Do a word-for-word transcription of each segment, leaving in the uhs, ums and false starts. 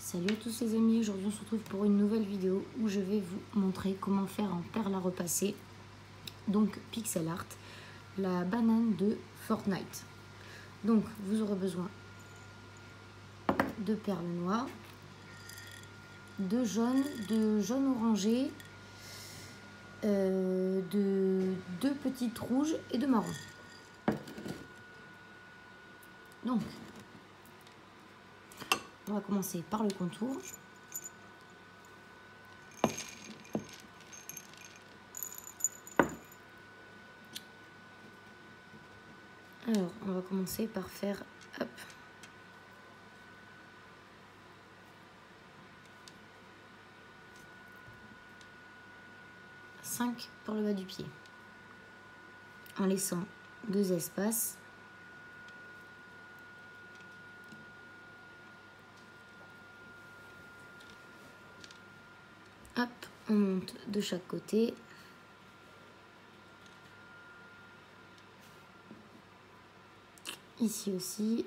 Salut à tous les amis, aujourd'hui on se retrouve pour une nouvelle vidéo où je vais vous montrer comment faire un perle à repasser, donc pixel art, la banane de Fortnite. Donc vous aurez besoin de perles noires, de jaune, de jaune orangé, euh, de deux petites rouges et de marron. Donc on va commencer par le contour. Alors, on va commencer par faire, hop, cinq pour le bas du pied, en laissant deux espaces. Hop, on monte de chaque côté. Ici aussi.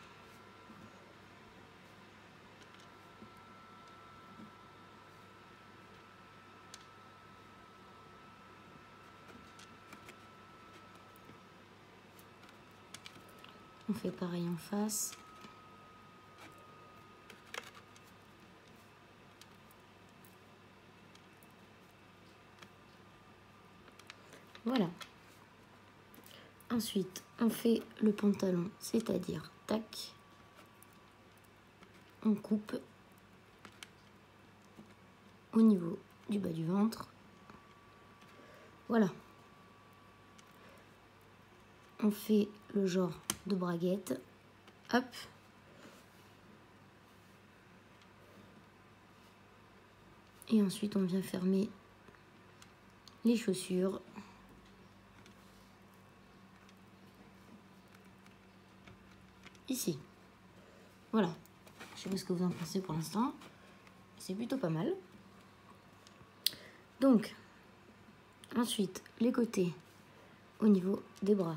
On fait pareil en face. Voilà. Ensuite, on fait le pantalon, c'est-à-dire, tac, on coupe au niveau du bas du ventre. Voilà. On fait le genre de braguette. Hop. Et ensuite, on vient fermer les chaussures. Ici. Voilà. Je sais pas ce que vous en pensez pour l'instant. C'est plutôt pas mal. Donc, ensuite, les côtés au niveau des bras.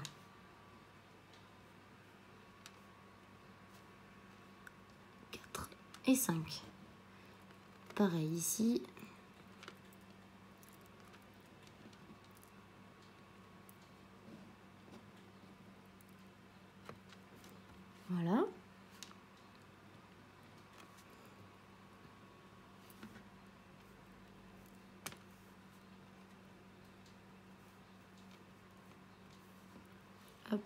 quatre et cinq. Pareil ici. Voilà. Hop.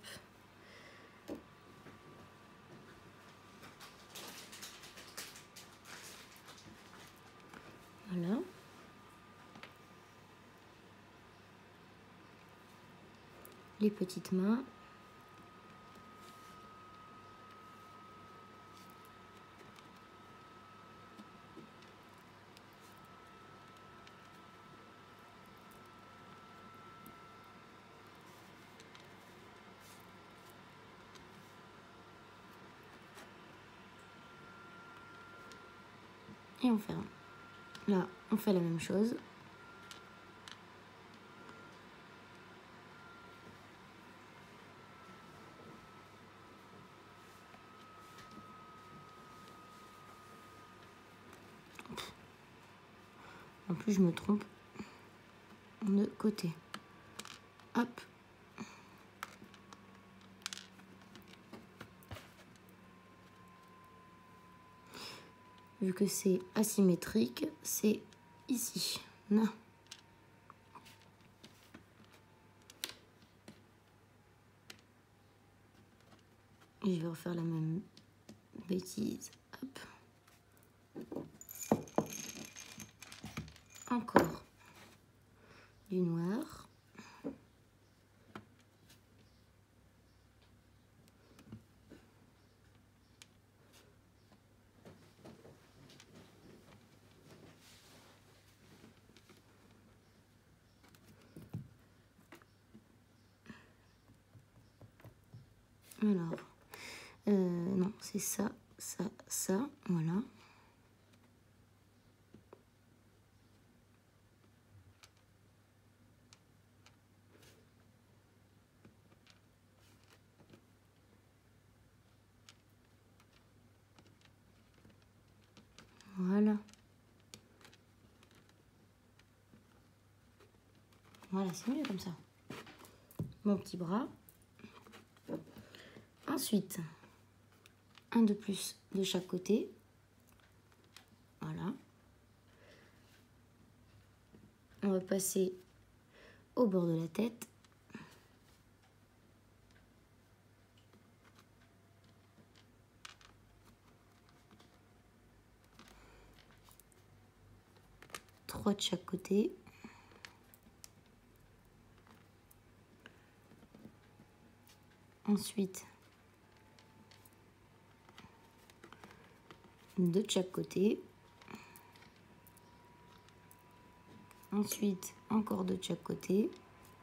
Voilà. Les petites mains. Et on ferme. Là, on fait la même chose. En plus, je me trompe de côté. Hop. Vu que c'est asymétrique, c'est ici. Non. Et je vais refaire la même bêtise. Hop. Encore du noir. Alors, euh, non, c'est ça, ça, ça, voilà. mal. Voilà, c'est mieux comme ça. Mon petit bras. Ensuite, un de plus de chaque côté. Voilà. On va passer au bord de la tête. Trois de chaque côté. Ensuite, deux de chaque côté. Ensuite, encore deux de chaque côté.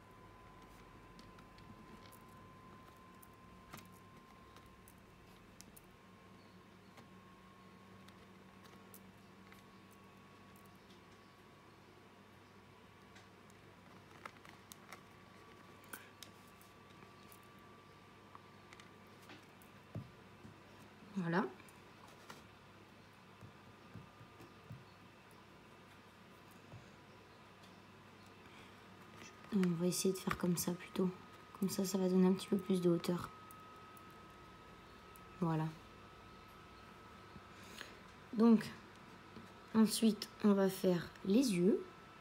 Voilà. On va essayer de faire comme ça plutôt. Comme ça, ça va donner un petit peu plus de hauteur. Voilà. Donc, ensuite, on va faire les yeux.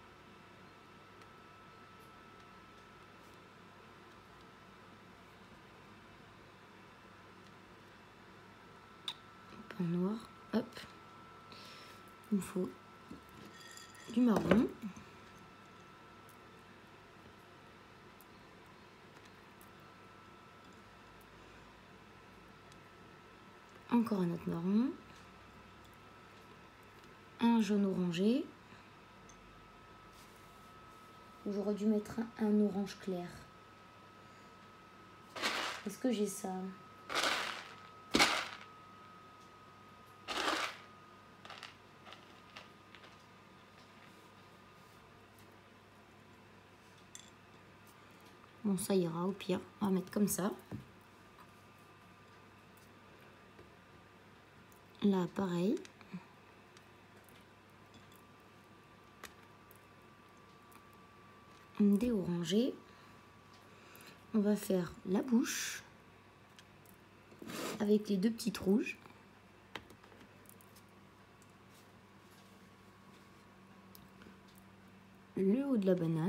En noir. Hop. Il me faut du marron. Encore un autre marron. Un jaune orangé. J'aurais dû mettre un, un orange clair. Est-ce que j'ai ça? Bon, ça ira au pire. On va mettre comme ça. Là, pareil. Des orangés. On va faire la bouche avec les deux petites rouges. Le haut de la banane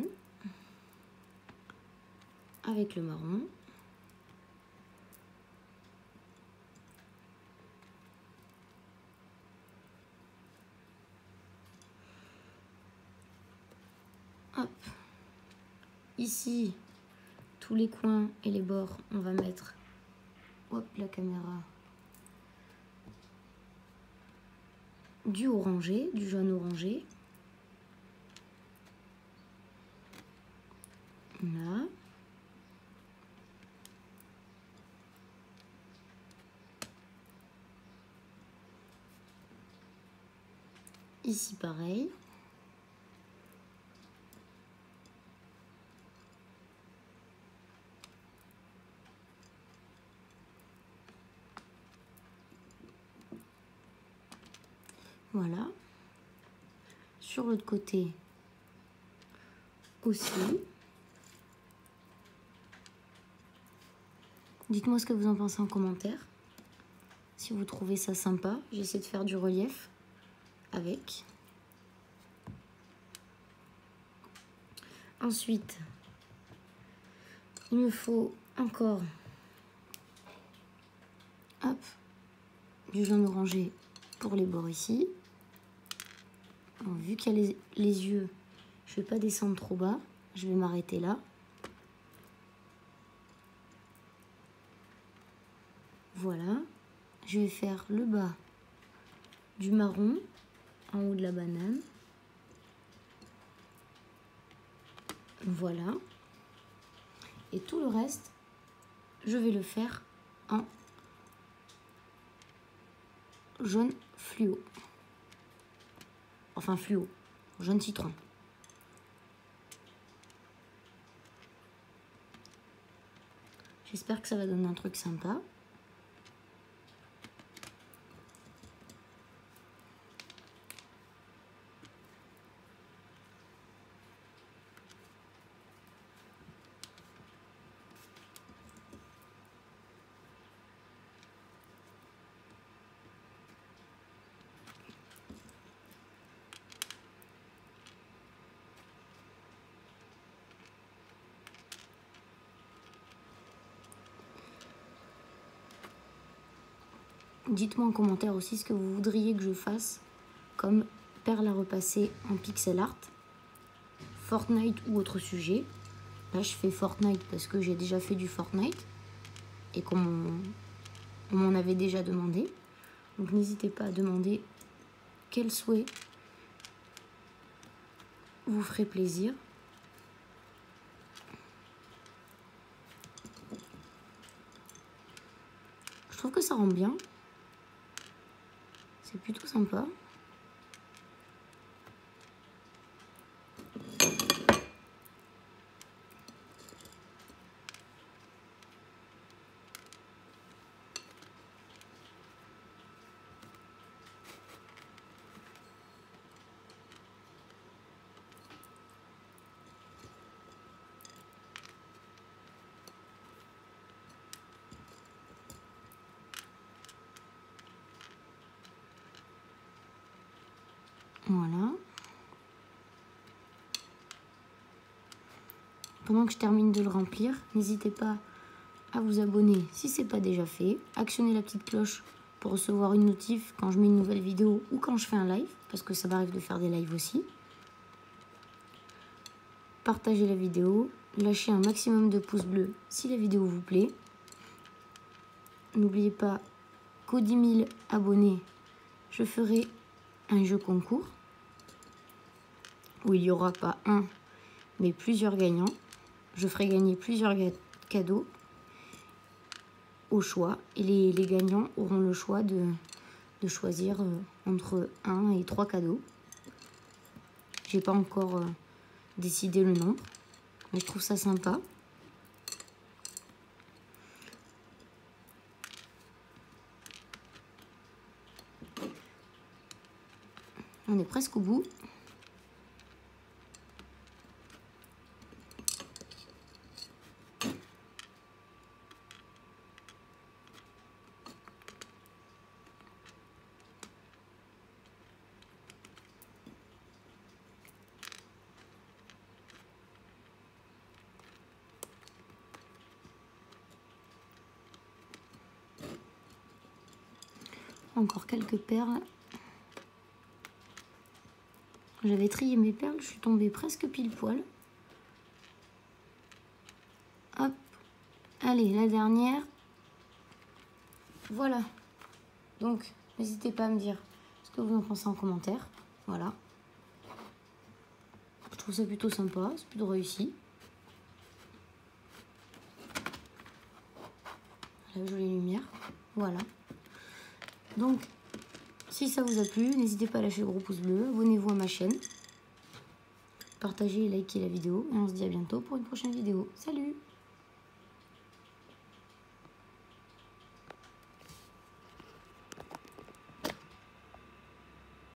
avec le marron. Hop. Ici, tous les coins et les bords, on va mettre, hop, la caméra, du orangé, du jaune orangé. Là. Ici, pareil. Voilà. Sur l'autre côté aussi. Dites-moi ce que vous en pensez en commentaire. Si vous trouvez ça sympa, j'essaie de faire du relief avec. Ensuite, il me faut encore, hop, du jaune orangé pour les bords ici. Alors, vu qu'il y a les, les yeux, je ne vais pas descendre trop bas. Je vais m'arrêter là. Voilà. Je vais faire le bas du marron en haut de la banane. Voilà. Et tout le reste, je vais le faire en jaune fluo. Enfin fluo, jaune citron. J'espère que ça va donner un truc sympa. dites-moi en commentaire aussi ce que vous voudriez que je fasse comme perles à repasser en pixel art, Fortnite ou autre sujet. Là je fais Fortnite parce que j'ai déjà fait du Fortnite et qu'on m'en avait déjà demandé. Donc n'hésitez pas à demander quel souhait vous ferait plaisir. Je trouve que ça rend bien. C'est plutôt sympa. Voilà. Pendant que je termine de le remplir, n'hésitez pas à vous abonner si ce n'est pas déjà fait. Actionnez la petite cloche pour recevoir une notif quand je mets une nouvelle vidéo ou quand je fais un live, parce que ça m'arrive de faire des lives aussi. Partagez la vidéo, lâchez un maximum de pouces bleus si la vidéo vous plaît. N'oubliez pas qu'aux dix mille abonnés, je ferai un jeu concours où il n'y aura pas un, mais plusieurs gagnants. Je ferai gagner plusieurs cadeaux au choix et les, les gagnants auront le choix de, de choisir euh, entre un et trois cadeaux. J'ai pas encore euh, décidé le nombre, mais je trouve ça sympa. On est presque au bout. Encore quelques perles. J'avais trié mes perles, je suis tombée presque pile poil. Hop. Allez, la dernière. Voilà. Donc, n'hésitez pas à me dire ce que vous en pensez en commentaire. Voilà. Je trouve ça plutôt sympa, c'est plutôt réussi. La jolie lumière. Voilà. Donc, si ça vous a plu, n'hésitez pas à lâcher le gros pouce bleu, abonnez-vous à ma chaîne, partagez et likez la vidéo, et on se dit à bientôt pour une prochaine vidéo. Salut!